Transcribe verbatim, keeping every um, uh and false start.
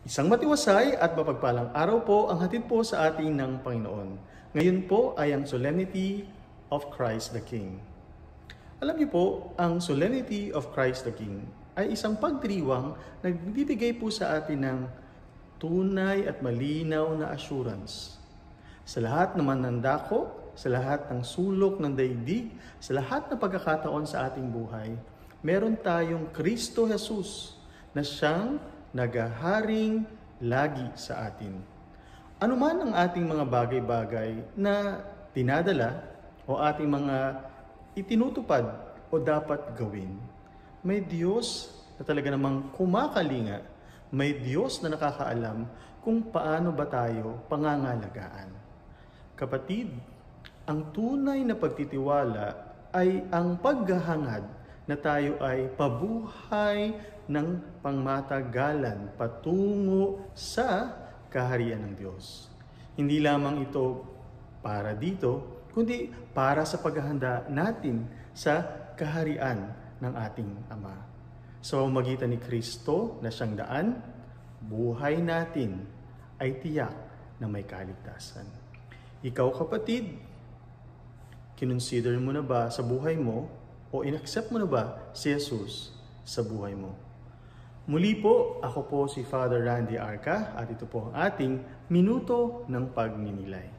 Isang matiwasay at mapagpalang araw po ang hatid po sa atin ng Panginoon. Ngayon po ay ang Solemnity of Christ the King. Alam niyo po, ang Solemnity of Christ the King ay isang pagdiriwang na nagbibigay po sa atin ng tunay at malinaw na assurance. Sa lahat ng manandako, sa lahat ng sulok ng daigdig, sa lahat ng pagkakataon sa ating buhay, meron tayong Kristo Jesus na siyang naghaharing lagi sa atin. Ano man ang ating mga bagay-bagay na dinadala o ating mga itinutupad o dapat gawin, may Diyos na talaga namang kumakalinga, may Diyos na nakakaalam kung paano ba tayo pangangalagaan. Kapatid, ang tunay na pagtitiwala ay ang paghahangad na tayo ay pabuhay ng pangmatagalan patungo sa kaharian ng Diyos. Hindi lamang ito para dito, kundi para sa paghahanda natin sa kaharian ng ating Ama. Sa pamamagitan ni Kristo na siyang daan, buhay natin ay tiyak na may kaligtasan. Ikaw kapatid, kinonsider mo na ba sa buhay mo o inaccept mo na ba si Jesus sa buhay mo? Muli po, ako po si Father Randy Arca at ito po ang ating Minuto ng Pagninilay.